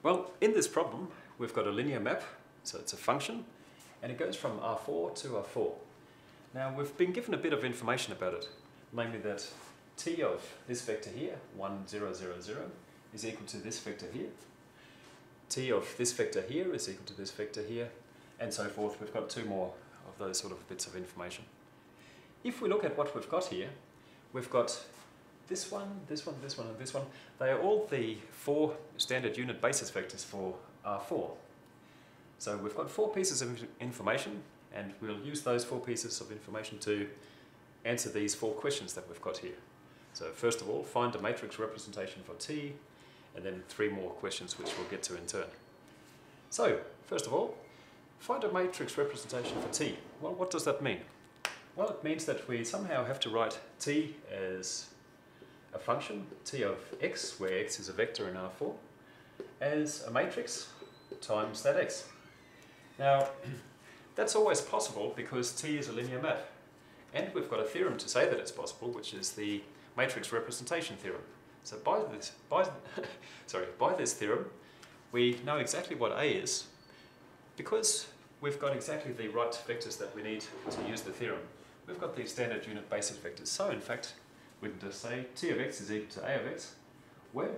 Well, in this problem, we've got a linear map, so it's a function, and it goes from R4 to R4. Now, we've been given a bit of information about it, namely that t of this vector here, 1, 0, 0, 0, is equal to this vector here. T of this vector here is equal to this vector here, and so forth. We've got two more of those sort of bits of information. If we look at what we've got here, we've got this one, this one, this one, and this one. They are all the 4 standard unit basis vectors for R4. So we've got 4 pieces of information, and we'll use those 4 pieces of information to answer these 4 questions that we've got here. So first of all, find a matrix representation for T, and then 3 more questions which we'll get to in turn. So, first of all, find a matrix representation for T. Well, what does that mean? Well, it means that we somehow have to write T as a function, T of x, where x is a vector in R4, as a matrix times that x. Now, that's always possible because T is a linear map. And we've got a theorem to say that it's possible, which is the matrix representation theorem. So by this theorem, we know exactly what A is. Because we've got exactly the right vectors that we need to use the theorem, we've got these standard unit basis vectors. So in fact, we can just say T of x is equal to A of x, where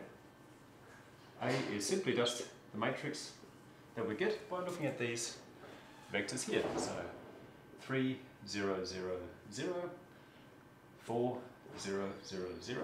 A is simply just the matrix that we get by looking at these vectors here. So 3, 0, 0, 0, 4, 0, 0, 0,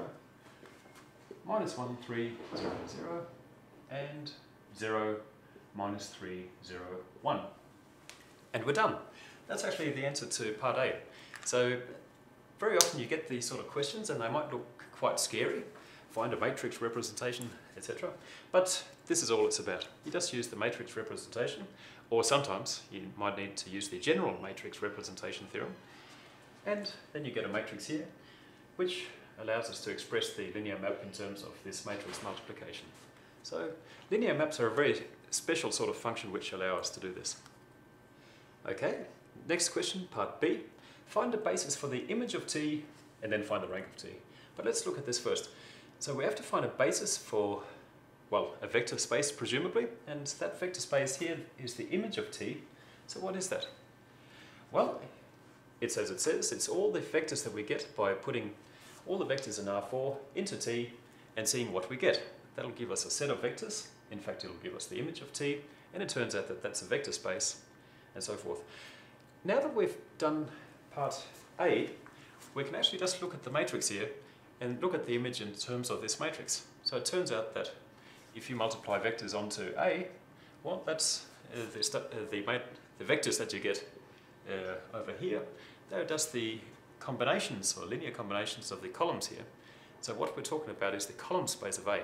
minus 1, 3, 0, 0, and 0, minus 3, 0, 1. And we're done. That's actually the answer to part A. So very often you get these sort of questions and they might look quite scary. Find a matrix representation, etc. But this is all it's about. You just use the matrix representation, or sometimes you might need to use the general matrix representation theorem. And then you get a matrix here, which allows us to express the linear map in terms of this matrix multiplication. So linear maps are a very special sort of function which allow us to do this. Okay, next question, part B. Find a basis for the image of T and then find the rank of T. But let's look at this first. So we have to find a basis for, well, a vector space presumably, and that vector space here is the image of T. So what is that? Well, it's as it says, it's all the vectors that we get by putting all the vectors in R4 into T and seeing what we get. That'll give us a set of vectors. In fact, it'll give us the image of T, and it turns out that that's a vector space, and so forth. Now that we've done part A, we can actually just look at the matrix here and look at the image in terms of this matrix. So it turns out that if you multiply vectors onto A, well, that's the vectors that you get over here. They're just the combinations or linear combinations of the columns here. So what we're talking about is the column space of A.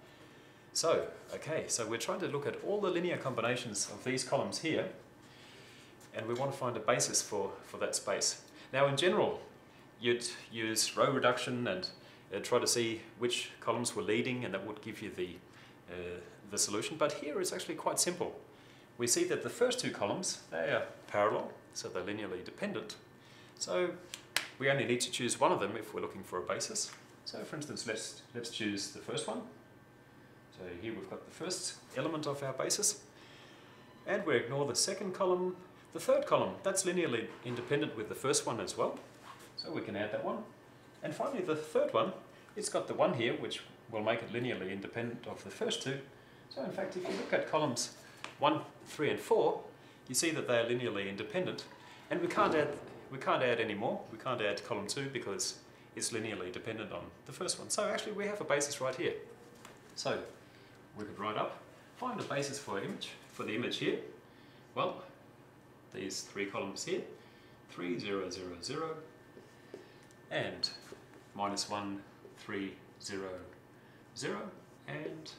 So, okay, so we're trying to look at all the linear combinations of these columns here, and we want to find a basis for that space. Now in general, you'd use row reduction and try to see which columns were leading, and that would give you the solution. But here it's actually quite simple. We see that the first 2 columns, they are parallel, so they're linearly dependent. So we only need to choose one of them if we're looking for a basis. So for instance, let's choose the first one. So here we've got the first element of our basis. And we ignore the second column. The third column, that's linearly independent with the first one as well. So we can add that one. And finally the third one, it's got the 1 here, which will make it linearly independent of the first 2. So in fact, if you look at columns 1, 3 and 4, you see that they are linearly independent. And we can't add any more. We can't add column 2 because it's linearly dependent on the first one. So actually we have a basis right here. So we could write up, find a basis for the image here. Well, these 3 columns here, 3, 0, 0, 0, and minus 1, 3, 0, 0, and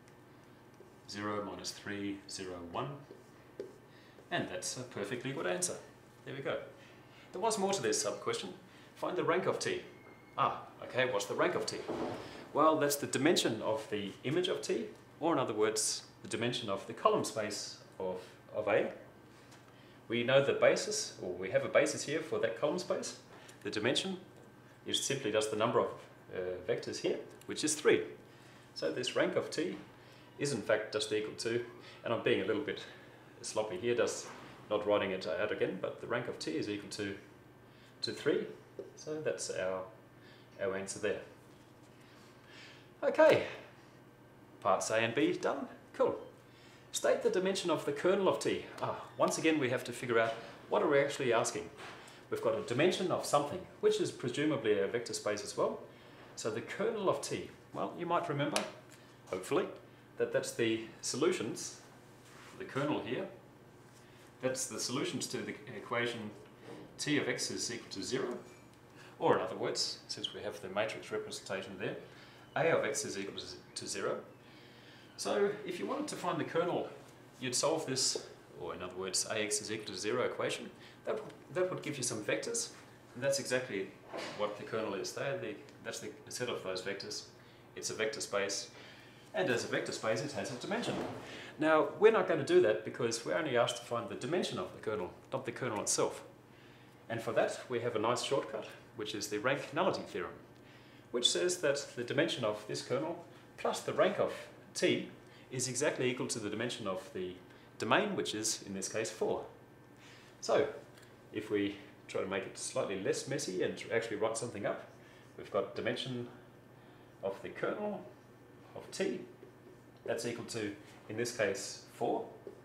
0, minus 3, 0, 1. And that's a perfectly good answer. There we go. There was more to this sub-question. Find the rank of T. Okay, what's the rank of T? Well, that's the dimension of the image of T, or in other words, the dimension of the column space of A. We know the basis, or we have a basis here for that column space. The dimension is simply just the number of vectors here, which is 3. So this rank of T is in fact just equal to, and I'm being a little bit sloppy here, just not writing it out again, but the rank of T is equal to 3. So that's our answer there. Okay, parts A and B done. Cool. State the dimension of the kernel of T. Once again we have to figure out what are we actually asking. We've got a dimension of something, which is presumably a vector space as well. So the kernel of T, well, you might remember, hopefully, that that's the solutions, the kernel here, that's the solutions to the equation T of x is equal to 0, or in other words, since we have the matrix representation there, A of x is equal to 0. So if you wanted to find the kernel, you'd solve this, or in other words, Ax is equal to 0 equation. That would give you some vectors, and that's exactly what the kernel is. That's the set of those vectors. It's a vector space, and as a vector space it has a dimension. Now we're not going to do that because we're only asked to find the dimension of the kernel, not the kernel itself. And for that we have a nice shortcut, which is the rank nullity theorem, which says that the dimension of this kernel plus the rank of T is exactly equal to the dimension of the domain, which is in this case 4. So if we try to make it slightly less messy and actually write something up, we've got dimension of the kernel of T, that's equal to, in this case, 4,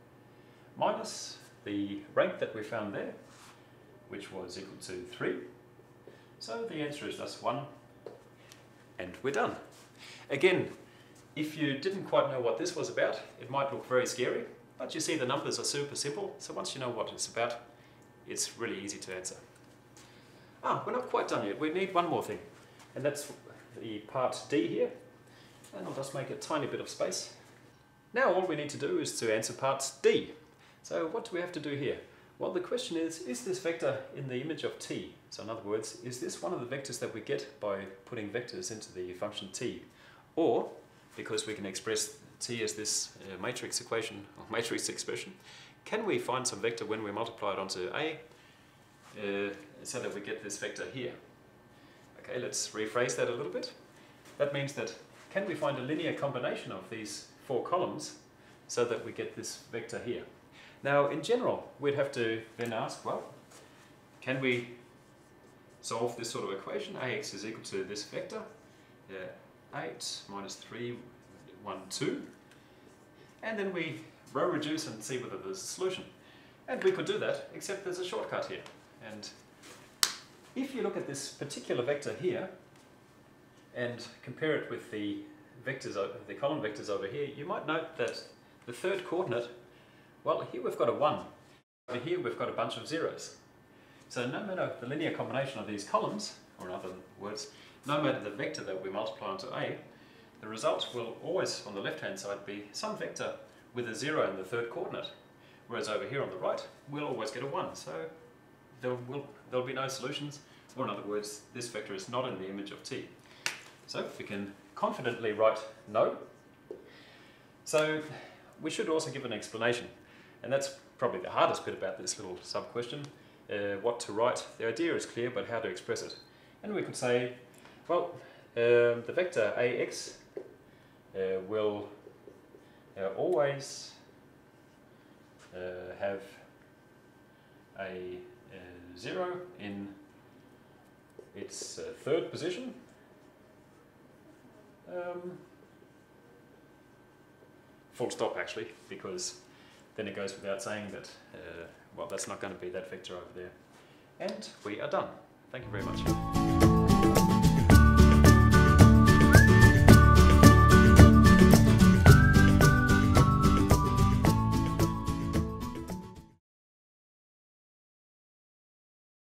minus the rank that we found there, which was equal to 3. So the answer is just 1, and we're done. Again, if you didn't quite know what this was about, it might look very scary, but you see the numbers are super simple, so once you know what it's about, it's really easy to answer. We're not quite done yet. We need one more thing, and that's the part D here, and I'll just make a tiny bit of space. Now all we need to do is to answer part D. So what do we have to do here? Well, the question is this vector in the image of T? So in other words, is this one of the vectors that we get by putting vectors into the function T? Or, because we can express T as this matrix equation, or matrix expression, can we find some vector when we multiply it onto A so that we get this vector here? Okay, let's rephrase that a little bit. That means that can we find a linear combination of these 4 columns so that we get this vector here? Now, in general, we'd have to then ask, well, can we solve this sort of equation? Ax is equal to this vector, 8 minus 3, 1, 2. And then we row reduce and see whether there's a solution. And we could do that, except there's a shortcut here. And if you look at this particular vector here and compare it with the vectors, the column vectors over here, you might note that the third coordinate, well, here we've got a 1. Over here we've got a bunch of zeros. So no matter the linear combination of these columns, or in other words, no matter the vector that we multiply onto A, the result will always, on the left-hand side, be some vector with a 0 in the third coordinate. Whereas over here on the right, we'll always get a 1. So there'll be no solutions, or in other words, this vector is not in the image of T. So we can confidently write no. So we should also give an explanation, and that's probably the hardest bit about this little sub-question, what to write. The idea is clear, but how to express it. And we could say, well, the vector Ax will always have a 0 in its third position. Full stop, actually, because then it goes without saying that, well, that's not going to be that vector over there. And we are done. Thank you very much.